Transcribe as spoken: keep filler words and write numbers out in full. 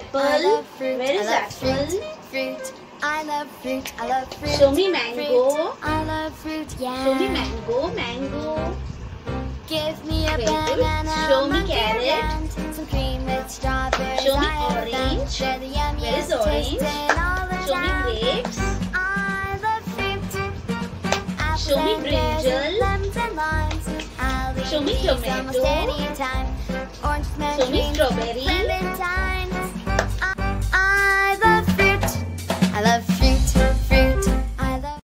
apple. I love fruit. Where is I love apple? Fruit. fruit. I love fruit. I love fruit. Show me mango. Fruit. I love fruit. Yeah. Show me mango. Mango. Give me a Very good. banana. Show me monkey carrot. around, some cream with strawberries. Show me I love them. orange. They're the yummiest Where is orange? tasting all Show me around. grapes. I love fruit. Apples Show me and pears and brinjal. lemons and limes. I'll eat Show me these tomato. almost any time. Oranges, Show me mandarines, strawberry. clementines.